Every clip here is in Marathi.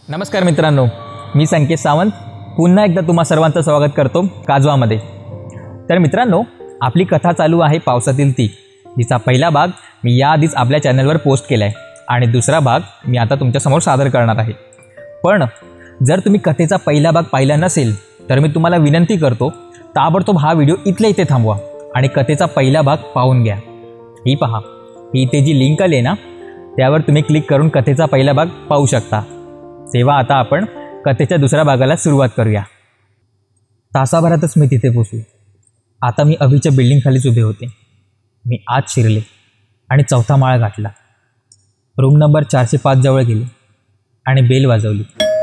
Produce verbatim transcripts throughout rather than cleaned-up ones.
नमस्कार मित्रांनो, मी संकेत सावंत पुन्हा एकदा तुम्हा सर्वांचं स्वागत करतो काजवामध्ये। तर मित्रांनो, आपली कथा चालू आहे पावसातील ती, जिचा पहिला भाग मी याआधीच आपल्या चॅनलवर पोस्ट केला आहे आणि दुसरा भाग मी आता तुमच्यासमोर सादर करणार आहे। पण जर तुम्ही कथेचा पहिला भाग पाहिला नसेल तर मी तुम्हाला विनंती करतो, ताबडतोब हा व्हिडिओ इथल्या इथे थांबवा आणि कथेचा पहिला भाग पाहून घ्या। ही पहा, ही इथे जी लिंक आली आहे ना, त्यावर तुम्ही क्लिक करून कथेचा पहिला भाग पाहू शकता। तेव्हा आता आपण कथेच्या दुसऱ्या भागाला सुरुवात करूया। तासाभरातच मी तिथे पोचलो। आता मी अभिच्या बिल्डिंगखालीच उभे होते। मी आत शिरले आणि चौथा माळ गाठला। रूम नंबर चारशे पाच जवळ गेले आणि बेल वाजवली।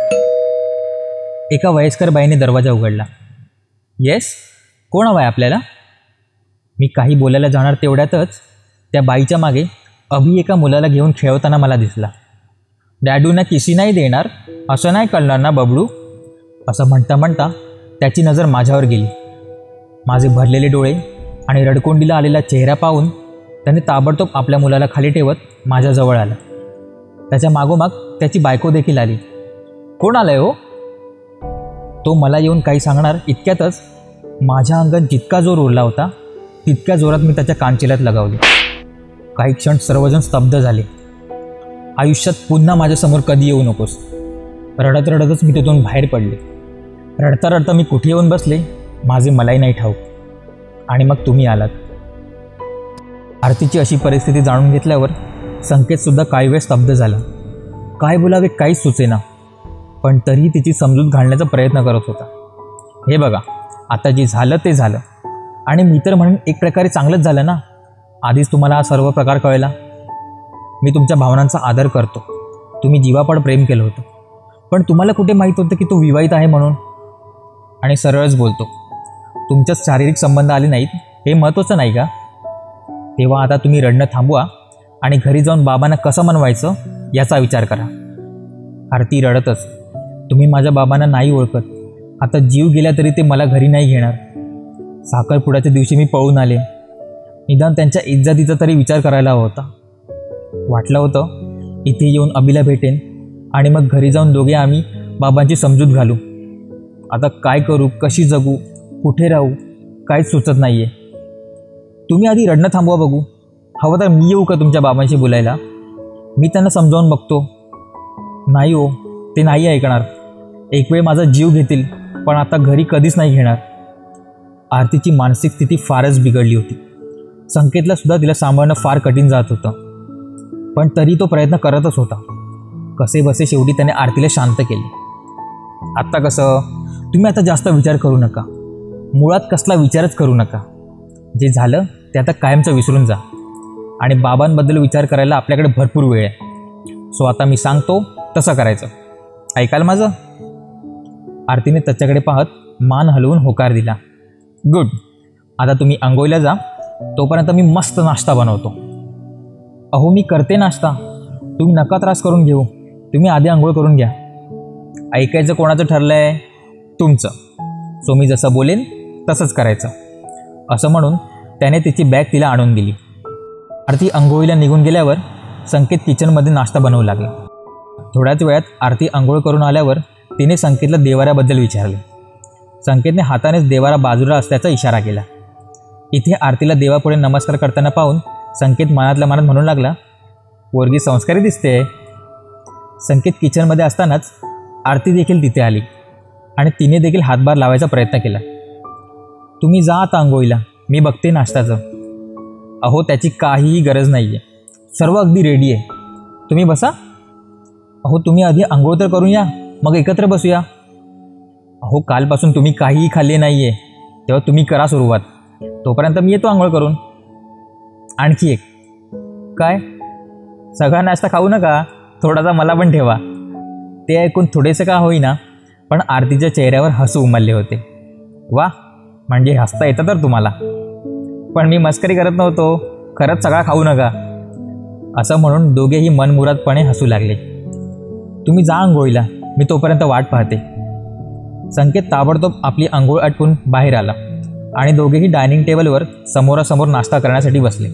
एका वयस्कर बाईने दरवाजा उघडला। येस, कोण हवं आहे आपल्याला? मी काही बोलायला जाणार तेवढ्यातच त्या बाईच्या मागे अभि एका मुलाला घेऊन खेळवताना मला दिसला। डॅडूंना किसी नाही देणार, असं नाही कळणार ना बबडू? असं म्हणता म्हणता त्याची नजर माझ्यावर गेली। माझे भरलेले डोळे आणि रडकोंडीला आलेला चेहरा पाहून त्याने ताबडतोब आपल्या मुलाला खाली ठेवत माझ्याजवळ आला। त्याच्या मागोमाग त्याची बायको देखील आली। कोण आलंय हो? तो मला येऊन काही सांगणार इतक्यातच माझ्या अंगात जितका जोर उरला होता तितक्या जोरात मी त्याच्या कानचिलात लगावले। काही क्षण सर्वजण स्तब्ध झाले। आयुष्यात पुन्हा माझ्यासमोर कधी येऊ नकोस, रडत रडतच मी तिथून बाहेर पडले। रडता रडता मी कुठे येऊन बसले माझे मलाही नाही ठाऊक। आणि मग तुम्ही आलात। आरतीची अशी परिस्थिती जाणून घेतल्यावर संकेतसुद्धा काही वेळ स्तब्ध झाला। काय बोलावे काहीच सुचेना, पण तरीही तिची समजूत घालण्याचा प्रयत्न करत होता। हे बघा, आता जे झालं ते झालं, आणि मी तर म्हणून एक प्रकारे चांगलंच झालं ना। आधीच तुम्हाला हा सर्व प्रकार कळला। मी तुमच्या भावनांचा आदर करतो। तुम्ही जीवापाड प्रेम केलं होतं, पण तुम्हाला कुठे माहीत होतं की तो विवाहित आहे म्हणून? आणि सरळच बोलतो, तुमच्याच शारीरिक संबंध आले नाहीत हे महत्त्वाचं नाही का? तेव्हा आता तुम्ही रडणं थांबवा आणि घरी जाऊन बाबांना कसं मनवायचं याचा विचार करा। आरती रडतच, तुम्ही माझ्या बाबांना नाही ओळखत। आता जीव गेला तरी ते मला घरी नाही घेणार। साखरपुड्याच्या दिवशी मी पळून आले। निदान त्यांच्या इज्जतीचा तरी विचार करायला हवा होता। वाटलं होतं इथे येऊन अभिला भेटेन आणि मग घरी जाऊन दोघे आम्ही बाबांची समजूत घालू। आता काय करू, कशी जगू, कुठे राहू, काहीच सुचत नाही आहे। तुम्ही आधी रडणं थांबवा बघू। हवं तर मी येऊ का तुमच्या बाबांशी बोलायला? मी त्यांना समजावून बघतो। नाही हो, ते नाही ऐकणार। एक वेळ माझा जीव घेतील, पण आता घरी कधीच नाही घेणार। आरतीची मानसिक स्थिती फारच बिघडली होती। संकेतला सुद्धा तिला सांभाळणं फार कठीण जात होतं, पण तरी तो प्रयत्न करतच होता। कसे बसे शेवटी त्याने आरतीला शांत केले। आत्ता कसं, तुम्ही आता जास्त विचार करू नका। मुळात कसला विचारच करू नका। जे झालं ते आता कायमचं विसरून जा, आणि बाबांबद्दल विचार करायला आपल्याकडे भरपूर वेळ आहे। सो आता मी सांगतो तसं करायचं, ऐकाल माझं? आरतीने त्याच्याकडे पाहत मान हलवून होकार दिला। गुड, आता तुम्ही अंघोळीला जा, तोपर्यंत मी मस्त नाश्ता बनवतो। अहो मी करते नाश्ता, तुम्ही नका त्रास करून घेऊ। तुम्ही आधी आंघोळ करून घ्या। ऐकायचं कोणाचं ठरलं आहे? तुमचं। सो मी जसं बोलेन तसंच करायचं। असं म्हणून त्याने तिची बॅग तिला आणून दिली। आरती आंघोळीला निघून गेल्यावर संकेत किचनमध्ये नाश्ता बनवू लागला। थोड्याच वेळात आरती आंघोळ करून आल्यावर तिने संकेतला देवाऱ्याबद्दल विचारले। संकेतने हातानेच देवारा बाजूला असल्याचा इशारा केला। इथे आरतीला देवापुढे नमस्कार करताना पाहून संकेत मनातल्या मनात म्हणू लागला, पोरगी संस्कारी दिसते। संकेत किचनमध्ये असतानाच आरती देखील तिथे आली आणि तिने देखील हातभार लावायचा प्रयत्न केला। तुम्ही जा आता आंघोळीला, मी बघते नाश्त्याचं। अहो त्याची काहीही गरज नाही आहे, सर्व अगदी रेडी आहे। तुम्ही बसा। अहो तुम्ही आधी आंघोळ तर करून या, मग एकत्र बसूया। अहो कालपासून तुम्ही काहीही खाल्ले नाही आहे, तेव्हा तुम्ही करा सुरुवात, तोपर्यंत मी येतो आंघोळ करून। आणखी एक, काय सगळा नाश्ता खाऊ नका, थोडासा मला पण ठेवा। ते ऐकून थोडेसे का होईना, पण आरतीच्या चेहऱ्यावर हसू उमलले होते। वा, म्हणजे हसता येतं तर तुम्हाला। पण मी मस्करी करत नव्हतो, खरंच सगळा खाऊ नका। असं म्हणून दोघेही मनमुरादपणे हसू लागले। तुम्ही जा आंघोळीला, मी तोपर्यंत वाट पाहते। संकेत ताबडतोब आपली आंघोळ आटपून बाहेर आला आणि दोघेही डायनिंग टेबलवर समोरासमोर नाश्ता करण्यासाठी बसले।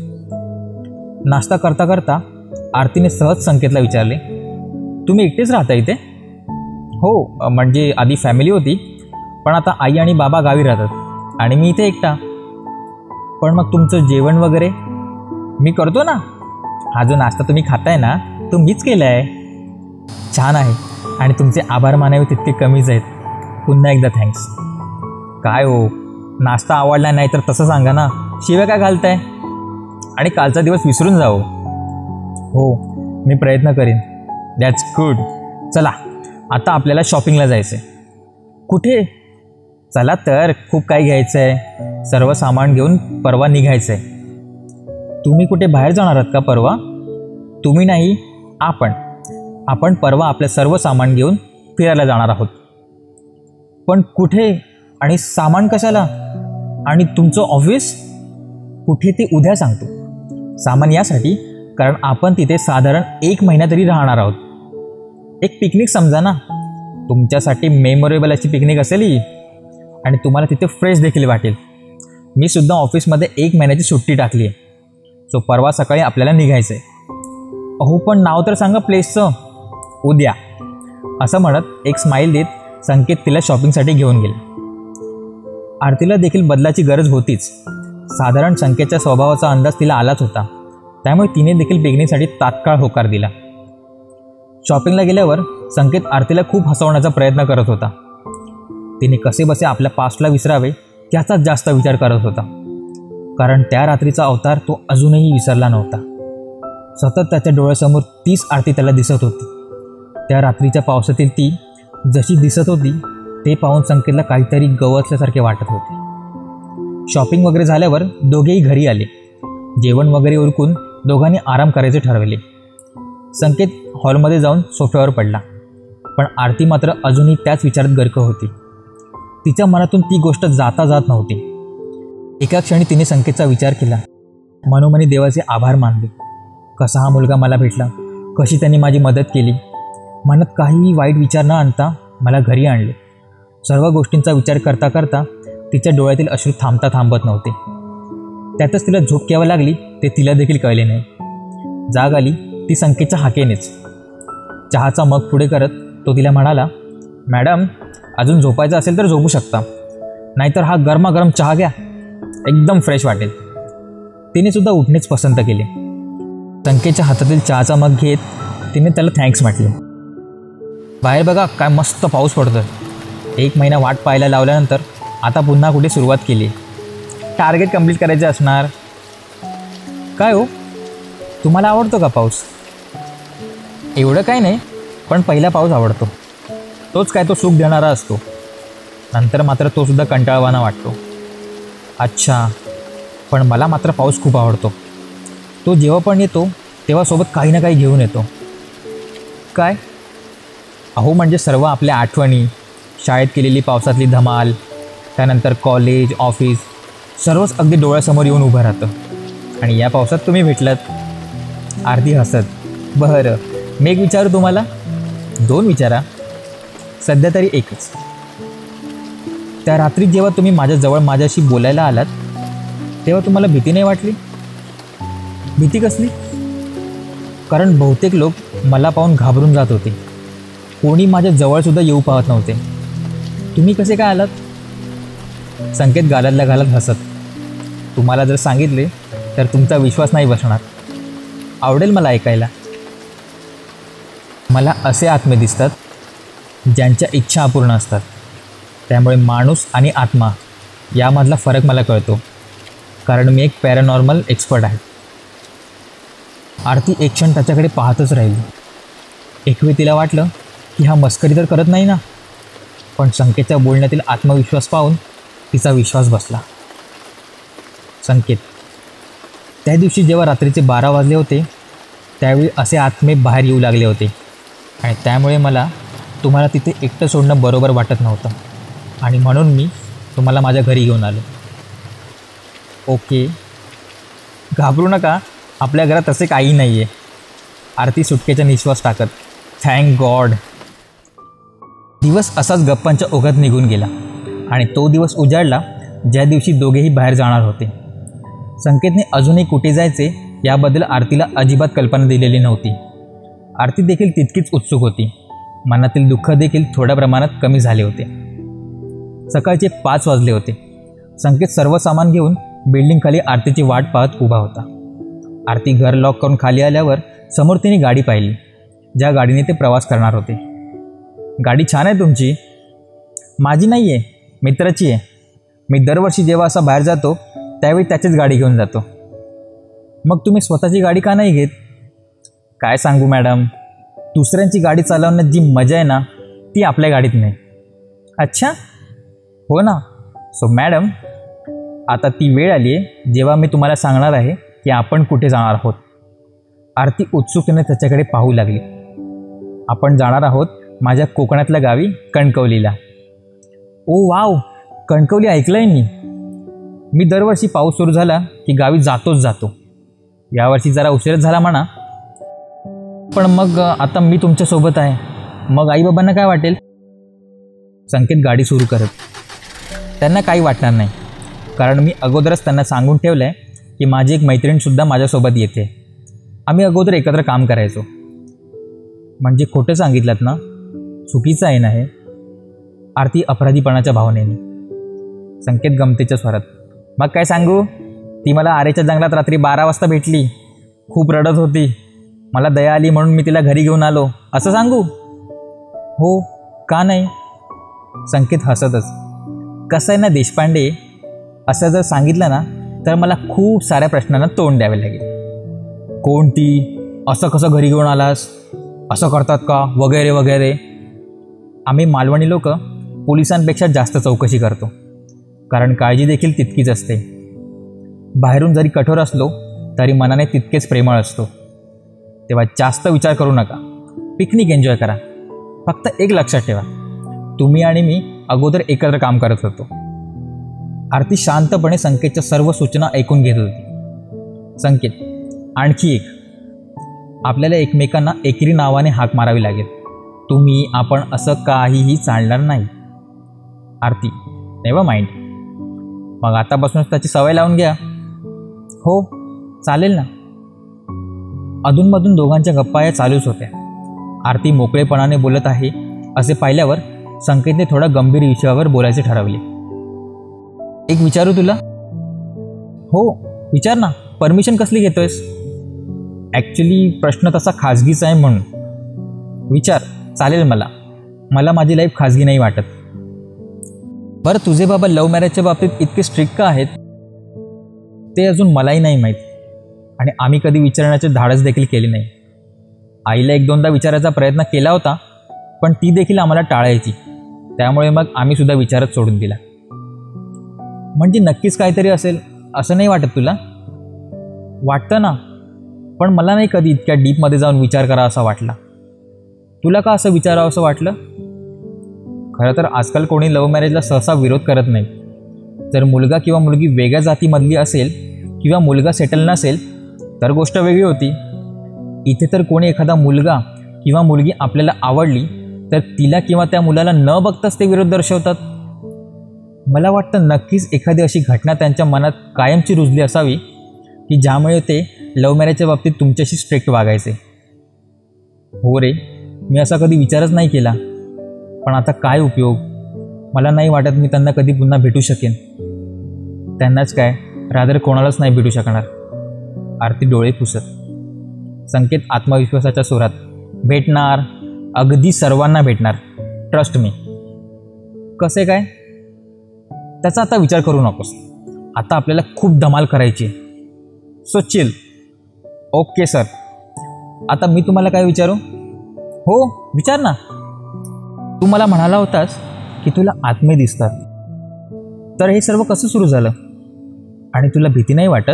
नाश्ता करता करता आरतीने सहज संकेतला विचारले, तुम्ही एकटेच राहता इथे? हो, म्हणजे आधी फॅमिली होती, पण आता आई आणि बाबा गावी राहतात आणि मी इथे एकटा. पण मग तुमचं जेवण वगैरे मी करतो ना. हा जो नाश्ता तुम्ही खाताय ना, तो मीच केला आहे. छान आहे आणि तुमचे आभार मानावे तितके कमीच आहेत. पुन्हा एकदा थँक्स. काय हो, नाश्ता आवडला नाही तर तसं सांगा ना, शिव्या काय घालताय? आणि कालचा दिवस विसरून जाओ. हो, मी प्रयत्न करीन. That's good. चला, आता आपल्याला शॉपिंगला जायचं आहे. कुठे? चला तर, खूप काही घ्यायचं आहे. सर्व सामान घेऊन परवा निघायचं आहे. तुम्ही कुठे बाहेर जाणार आहात का परवा? तुम्ही नाही, आपण आपण परवा आपलं सर्व सामान घेऊन फिरायला जाणार आहोत. पण कुठे आणि सामान कशाला? आणि तुमचं ऑफिस कुठे ते उद्या सांगतो. सामान यासाठी कारण आपण तिथे साधारण एक महिना तरी राहणार आहोत. एक पिकनिक समजा ना. तुमच्यासाठी मेमोरेबल अशी पिकनिक असेल ही, आणि तुम्हाला तिथे फ्रेश देखील वाटेल. मी सुद्धा ऑफिसमध्ये एक महिन्याची सुट्टी टाकली आहे. सो परवा सकाळी आपल्याला निघायचं आहे. अहो, पण नाव तर सांगा प्लेसचं. उद्या, असं म्हणत एक स्माईल देत संकेत तिला शॉपिंगसाठी घेऊन गेला. आरतीला देखील बदलाची गरज होतीच. साधारण संकेतच्या स्वभावाचा अंदाज तिला आलाच होता. त्यामुळे तिने देखील पिकनिकसाठी तात्काळ होकार दिला. शॉपिंगला गेल्यावर संकेत आरतीला खूप हसवण्याचा प्रयत्न करत होता. तिने कसेबसे आपल्या पास्टला विसरावे त्याचाच जास्त विचार करत होता. कारण त्या रात्रीचा अवतार तो अजूनही विसरला नव्हता. सतत त्याच्या डोळ्यासमोर तीच आरती त्याला दिसत होती. त्या रात्रीच्या पावसातील ती जशी दिसत होती ते पाहून संकेतला काहीतरी गवसल्यासारखे वाटत होते. शॉपिंग वगैरे झाल्यावर दोघेही घरी आले. जेवण वगैरे उरकून दोघांनी आराम करायचे ठरवले. संकेत हॉलमध्ये जाऊन सोफ्यावर पडला. पण आरती मात्र अजूनही त्याच विचारात गर्क होती. तिच्या मनातून ती गोष्ट जाता जात नव्हती. एका क्षणी तिने संकेतचा विचार केला. मनोमनी देवाचे आभार मानले. कसा हा मुलगा मला भेटला, कशी त्यांनी माझी मदत केली. मनात काहीही वाईट विचार न आणता मला घरी आणले. सर्व गोष्टींचा विचार करता करता तिच्या डोळ्यातील अश्रू थांबता थांबत नव्हते. त्यातच तिला झोप घ्यावी लागली ते तिला देखील कळले नाही. जाग आली ती संकेतच्या हाकेनेच. चहाचा मग पुढे करत तो तिला म्हणाला, मॅडम, अजून झोपायचं असेल तर झोपू शकता, नाहीतर हा गरमागरम चहा घ्या, एकदम फ्रेश वाटेल. तिने सुद्धा उठणेच पसंत केले. संकेतच्या हातातील चहाचा मग घेत तिने त्याला थँक्स म्हटले. बाहेर बघा काय मस्त पाऊस पडतोय. एक महिना वाट पाहायला लावल्यानंतर आता पुन्हा कुठे सुरुवात केली. टार्गेट कंप्लीट करायचे असणार. काय हो, तुम्हाला आवडतो का पाऊस? एवढं काय नाही, पण पहिला पाऊस आवडतो. तोच काय तो सुख देणारा असतो. नंतर मात्र तो सुद्धा कंटाळवाणा वाटतो. अच्छा, पण मला मात्र पाऊस खूप आवडतो. तो जेव्हा पण येतो तेव्हा सोबत काही ना काही घेऊन येतो. काय? अहो, म्हणजे सर्व आपल्या आठवणी, शाळेत केलेली पावसातली धमाल, त्यानंतर कॉलेज, ऑफिस, सर्वच अगदी डोळ्यासमोर येऊन उभं राहतं. आणि या पावसात तुम्ही भेटलात. आरती हसत. बरं, मी एक विचारू तुम्हाला? दोन विचारा, सध्या तरी एकच. त्या रात्री जेव्हा तुम्ही माझ्याजवळ माझ्याशी बोलायला आलात तेव्हा तुम्हाला भीती नाही वाटली? भीती कसली? कारण बहुतेक लोक मला पाहून घाबरून जात होते. कोणी माझ्या जवळसुद्धा येऊ पाहत नव्हते. तुम्ही कसे काय आलात? संकेत गालातल्या घालत हसत. तुम्हाला जर सांगितले तर तुमचा विश्वास नाही बसणार. आवडेल मला ऐकायला. मला असे आत्मे दिसतात ज्यांच्या इच्छा अपूर्ण असतात. त्यामुळे माणूस आणि आत्मा यामधला फरक मला कळतो. कारण मी एक पॅरानॉर्मल एक्सपर्ट आहे. आरती एक क्षण त्याच्याकडे पाहतच राहिली. एक वेळ तिला वाटलं की हा मस्करी तर करत नाही ना. पण संकेतच्या बोलण्यातील आत्मविश्वास पाहून तिचा विश्वास बसला. संकेत, त्या दिवशी जेव्हा रात्रीचे बारा वाजले होते त्यावेळी असे आत्मे बाहेर येऊ लागले होते. आणि त्यामुळे मला तुम्हाला तिथे एकटं सोडणं बरोबर वाटत नव्हतं. आणि म्हणून मी तुम्हाला माझ्या घरी घेऊन आलो. ओके, घाबरू नका, आपल्या घरात असे काही नाही आहे. आरती सुटकेचा निश्वास टाकत. Thank God. दिवस असाच गप्पांच्या ओघात निघून गेला. आणि तो दिवस उजाडला ज्या दिवशी दोघेही बाहेर जाणार होते. संकेतने अजूनही कुठे जायचे याबद्दल आरतीला अजिबात कल्पना दिलेली नव्हती. आरती देखील तितकीच उत्सुक होती. मनातील दुःख देखील थोड्या प्रमाणात कमी झाले होते. सकाळचे पाच वाजले होते. संकेत सर्व सामान घेऊन बिल्डिंगखाली आरतीची वाट पाहत उभा होता. आरती घर लॉक करून खाली आल्यावर समोर तिने गाडी पाहिली, ज्या गाडीने ते प्रवास करणार होते. गाडी छान आहे तुमची. माझी नाही आहे, मित्राची आहे. मी दरवर्षी जेव्हा असा बाहेर जातो त्यावेळी त्याचीच गाडी घेऊन जातो. मग तुम्ही स्वतःची गाडी का नाही घेत? काय सांगू मॅडम, दुसऱ्यांची गाडी चालवण्यात जी मजा आहे ना ती आपल्या गाडीत नाही. अच्छा, हो ना. सो मॅडम, आता ती वेळ आली आहे जेव्हा मी तुम्हाला सांगणार आहे की आपण कुठे जाणार आहोत. आरती उत्सुकतेने त्याच्याकडे पाहू लागली. आपण जाणार आहोत माझ्या कोकणातल्या गावी कणकवलीला. ओ वाव, कणकवली ऐकलं आहे मी. मी दरवर्षी पाऊस सुरू झाला की गावी जातोच जातो. यावर्षी जरा उशीरच झाला म्हणा, पण मग आता मी तुमच्यासोबत आहे, मग आईबाबांना काय वाटेल? संकेत गाडी सुरू करत. त्यांना काही वाटणार नाही, कारण मी अगोदरच त्यांना सांगून ठेवलं आहे की माझी एक मैत्रीणसुद्धा माझ्यासोबत येते. आम्ही अगोदर एकत्र काम करायचो. म्हणजे खोटं सांगितलं ना? चुकीचं आहे ना हे? आरती अपराधीपणाच्या भावनेने. संकेत गमतीच्या स्वरात. मग काय सांगू, ती मला आरेच्या जंगलात रात्री बारा वाजता भेटली. खूप रडत होती. मला दया आली म्हणून मी तिला घरी घेऊन आलो, असं सांगू? हो, का नाही? संकेत हसतच. कसं आहे ना देशपांडे, असं जर सांगितलं ना तर मला खूप साऱ्या प्रश्नांना तोंड द्यावे लागेल. कोण ती? असं कसं घरी घेऊन आलास? असं करतात का? वगैरे वगैरे. आम्ही मालवणी लोक पोलिसांपेक्षा जास्त चौकशी करतो, कारण काळजी देखील तितकीच असते. बाहेरून जरी कठोर असलो तरी मनाने तितकेच प्रेमळ असतो. तेव्हा जास्त विचार करू नका. पिकनिक एन्जॉय करा. फक्त एक लक्षात ठेवा, तुम्ही आणि मी अगोदर एकत्र काम करत होतो. आरती शांतपणे संकेतच्या सर्व सूचना ऐकून घेत होती. संकेत, आणखी एक, आपल्याला एकमेकांना एकेरी नावाने हाक मारावी लागेल. तुम्ही आपण असं काहीही चालणार नाही. Aarti, never mind. मग आतापासूनच त्याची सवय लावून घ्या. हो, चालेल ना. अधूनमधून दोघांच्या गप्पा या चालूच होत्या. आरती मोकळेपणाने बोलत आहे असे पाहिल्यावर संकेतने थोडा गंभीर विषयावर बोलायचे ठरवले. एक विचारू तुला? हो, विचार ना. परमिशन कसली घेतोयस? ॲक्च्युली प्रश्न तसा खाजगीचा आहे म्हणून. विचार, चालेल मला. मला माझी लाईफ खाजगी नाही वाटत. बरं, तुझे बाबा लव्ह मॅरेजच्या बाबतीत इतके स्ट्रिक्ट का आहेत ते अजून मलाही नाही माहीत, आणि आम्ही कधी विचारण्याचे धाडस देखील केले नाही. आईला एक दोनदा विचारायचा प्रयत्न केला होता, पण ती देखील आम्हाला टाळायची. त्यामुळे मग आम्ही सुद्धा विचारच सोडून दिला. म्हणजे नक्कीच काहीतरी असेल असं नाही वाटत तुला? वाटतं ना, पण मला नाही कधी इतक्या डीपमध्ये जाऊन विचार करा असा वाटला. तुला का असं विचारावं असं वाटलं? खरं तर आजकाल कोणी लव्ह मॅरेजला सहसा विरोध करत नाही. जर मुलगा किंवा मुलगी वेगळ्या जातीमधली असेल किंवा मुलगा सेटल नसेल तर गोष्ट वेगळी होती. इथे तर कोणी एखादा मुलगा किंवा मुलगी आपल्याला आवडली तर तिला किंवा त्या मुलाला न बघताच ते विरोध दर्शवतात. मला वाटतं नक्कीच एखादी अशी घटना त्यांच्या मनात कायमची रुजली असावी की ज्यामुळे ते लव्ह मॅरेजच्या बाबतीत तुमच्याशी स्ट्रिक्ट वागायचे. हो रे, मी असा कधी विचारच नाही केला. पण आता काय उपयोग? मला नाही वाटत मी त्यांना कधी पुन्हा भेटू शकेन. त्यांनाच काय, रादर कोणालाच नाही भेटू शकणार. आरती डोळे पुसत. संकेत आत्मविश्वासाच्या सुरात. भेटणार, अगदी सर्वांना भेटणार. Trust me. कसे काय? त्याचा आता विचार करू नकोस. आता आपल्याला खूप धमाल करायची. So chill. Okay sir. आता मी तुम्हाला काय विचारू? हो, विचार ना. तू मला म्हणाला होतास की तुला आत्मे दिसतात. तर हे सर्व कसं सुरू झालं? आणि तुला भीती नाही वाटत?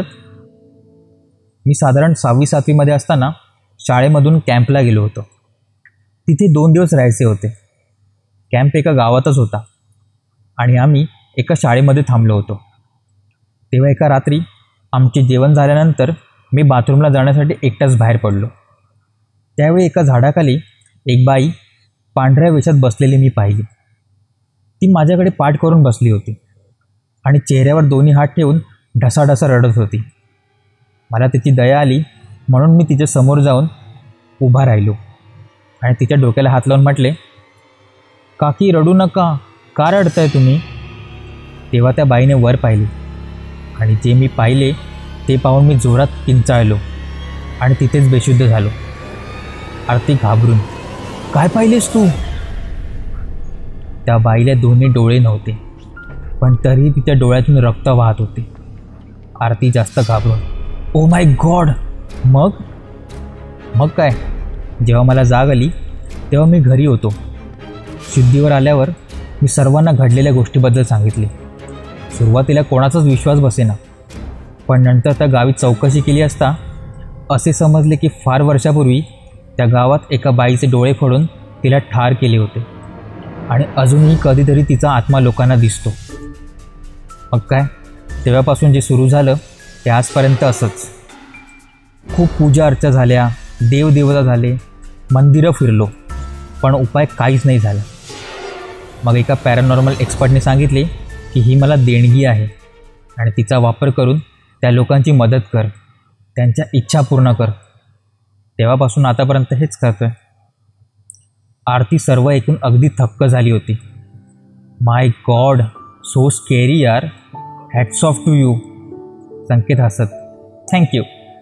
मी साधारण सहावी सातवीमध्ये असताना शाळेमधून कॅम्पला गेलो होतो. तिथे दोन दिवस राहायचे होते. कॅम्प एका गावातच होता आणि आम्ही एका शाळेमध्ये थांबलो होतो. तेव्हा एका रात्री आमचे जेवण झाल्यानंतर मी बाथरूमला जाण्यासाठी एकटाच बाहेर पडलो. त्यावेळी एका झाडाखाली एक बाई पांढऱ्या वेशात बसलेली मी पाहिली. ती माझ्याकडे पाठ करून बसली होती आणि चेहऱ्यावर दोन्ही हात ठेवून ढसाढसा रडत होती. मला तिची दया आली म्हणून मी तिच्या समोर जाऊन उभा राहिलो. आणि तिच्या डोक्याला हात लावून म्हटले, काकी रडू नका, का रडताय तुम्ही? तेव्हा त्या बाईने वर पाहिले आणि जे मी पाहिले ते पाहून मी जोरात किंचाळलो आणि तिथेच बेशुद्ध झालो. आरती घाबरून, काय पाहिलेस तू? त्या बाईला दोन्ही डोळे नव्हते, पण तरीही तिच्या डोळ्यातून रक्त वाहत होते. आरती जास्त घाबरून, ओ माय गॉड. मग मग काय, जेव्हा मला जाग आली तेव्हा मी घरी होतो. शुद्धीवर आल्यावर मी सर्वांना घडलेल्या गोष्टीबद्दल सांगितले. सुरुवातीला कोणाचाच विश्वास बसेना, पण नंतर त्या गावी चौकशी केली असता असे समजले की फार वर्षापूर्वी त्या गावात एका बाईचे डोळे फोडून तिला ठार केले होते आणि अजूनही कधीतरी तिचा आत्मा लोकांना दिसतो. मग काय, तेव्हापासून जे सुरू झालं ते आजपर्यंत असंच. खूप पूजा अर्चा झाल्या, देवदेवता झाले, मंदिरं फिरलो, पण उपाय काहीच नाही झाला. मग एका पॅरानॉर्मल एक्सपर्टने सांगितले की ही मला देणगी आहे आणि तिचा वापर करून त्या लोकांची मदत कर, त्यांच्या इच्छा पूर्ण कर. तेव्हापासून आतापर्यंत हेच करतोय. आरती सर्व ऐकून अगदी थक्क झाली होती. माय गॉड, सो स्केरी यार, hats off to you. Sanket हसत, थँक्यू.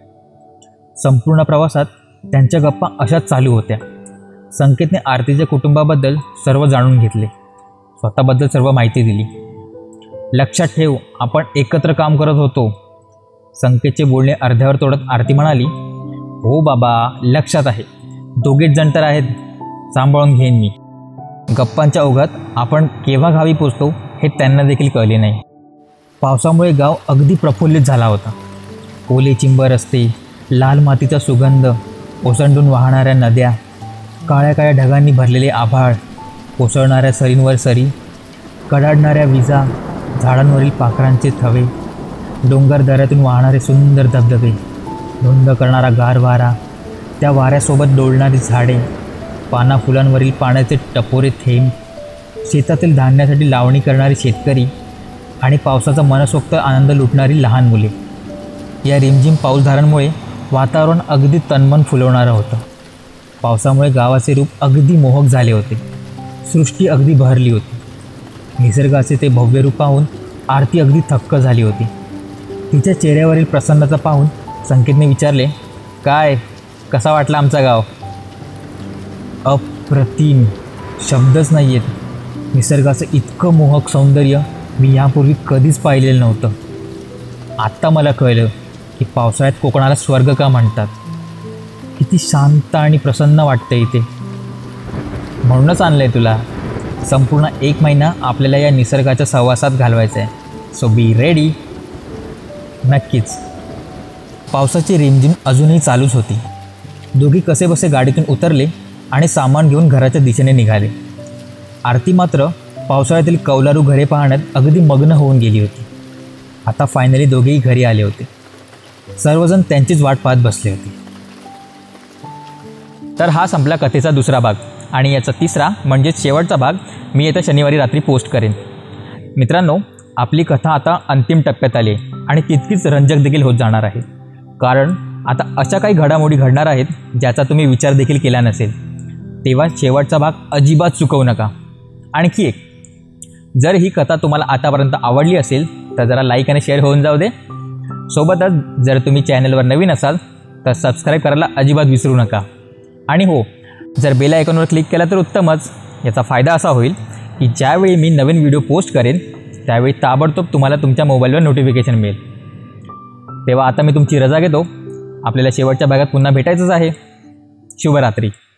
संपूर्ण प्रवासात त्यांच्या गप्पा अशाच चालू होत्या. संकेतने आरतीच्या कुटुंबाबद्दल सर्व जाणून घेतले, स्वतःबद्दल सर्व माहिती दिली. लक्षात ठेव, आपण एकत्र काम करत होतो. संकेतचे बोलणे अर्ध्यावर तोडत आरती म्हणाली, हो बाबा, लक्षात आहे. दोघेच जण तर आहेत, सांभाळून घेईन मी. गप्पांच्या ओघात आपण केव्हा गावी पोचतो हे त्यांना देखील कळले नाही. पावसामुळे गाव अगदी प्रफुल्लित झाला होता. ओले चिंब रस्ते, लाल मातीचा सुगंध, ओसंडून वाहणाऱ्या नद्या, काळ्या काळ्या ढगांनी भरलेले आभाळ, कोसळणाऱ्या सरींवर सरी, कडाडणाऱ्या विजा, झाडांवरील पाखरांचे थवे, डोंगर दऱ्यातून वाहणारे सुंदर धबधबे, धुंद करणारा गार वारा, त्या वाऱ्यासोबत डोलणारी झाडे, पाना फुलांवरील पाण्याचे टपोरे थेंब, शेतातील धान्यासाठी लावणी करणारे शेतकरी आणि पावसाचा मनसोक्त आनंद लुटणारी लहान मुले. या रिमझिम पाऊसधारांमुळे वातावरण अगदी तन्मन फुलवणारं होतं. पावसामुळे गावाचे रूप अगदी मोहक झाले होते. सृष्टी अगदी बहरली होती. निसर्गाचे ते भव्य रूप पाहून आरती अगदी थक्क झाली होती. तिच्या चेहऱ्यावरील प्रसन्नता पाहून संकेतने विचारले, काय, कसा वाटला आमचा गाव? अप्रतिम, शब्दच नाही आहेत. निसर्गाचं इतकं मोहक सौंदर्य मी यापूर्वी कधीच पाहिलेलं नव्हतं. आत्ता मला कळलं की पावसाळ्यात कोकणाला स्वर्ग का म्हणतात. किती शांत आणि प्रसन्न वाटतं इथे. म्हणूनच आणलं आहे तुला. संपूर्ण एक महिना आपल्याला या निसर्गाच्या सहवासात घालवायचा आहे. So be ready. नक्कीच. पावसाची रिमझिम अजूनही चालूच होती. दोघी कसेबसे गाडीतून उतरले आणि सामान घेऊन घराच्या दिशेने निघाले. आरती मात्र पावसाळ्यातील कौलारू घरे पाहण्यात अगदी मग्न होऊन गेली होती. आता फायनली दोघेही घरी आले होते. सर्वजण त्यांचीच वाट पाहत बसले होते. तर हा संपला कथेचा दुसरा भाग आणि याचा तिसरा म्हणजेच शेवटचा भाग मी येत्या शनिवारी रात्री पोस्ट करेन. मित्रांनो, आपली कथा आता अंतिम टप्प्यात आली आहे आणि तितकीच रंजक देखील होत जाणार आहे. कारण आता अशा काही घडामोडी घडणार आहेत ज्याचा तुम्ही विचार देखील केला नसेल. तेव्हा शेवटचा भाग अजिबात चुकवू नका. आणखी एक, जर ही कथा तुम्हाला आतापर्यंत आवडली असेल तर जरा लाईक आणि शेअर होऊन जाऊ दे. सोबतच जर तुम्ही चॅनलवर नवीन असाल तर सबस्क्राईब करायला अजिबात विसरू नका. आणि हो, जर बेल आयकॉनवर क्लिक केला तर उत्तमच. याचा फायदा असा होईल की ज्यावेळी मी नवीन व्हिडिओ पोस्ट करेन त्यावेळी ताबडतोब तुम्हाला तुमच्या मोबाईलवर नोटिफिकेशन मिळेल. तेव्हा आता मी तुमची रजा घेतो. आपल्याला शेवटच्या भागात पुन्हा भेटायचंच आहे. शुभरात्री.